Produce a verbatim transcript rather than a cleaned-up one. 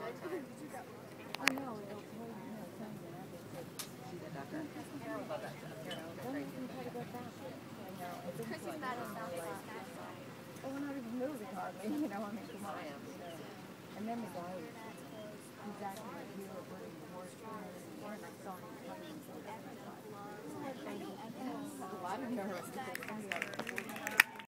I know, it'll tell you, you know, tell you that. See that doctor? Carol love that stuff. Carol, Don't even try to go fast. I know. It's Chrissy's mad at South Side. oh, we're not even moving hardly, you know, I mean, come on. I am. And then the guy was, he's acting like he was really the worst one. And I saw him coming, so I thought, oh, thank you. A lot of nerves because somebody else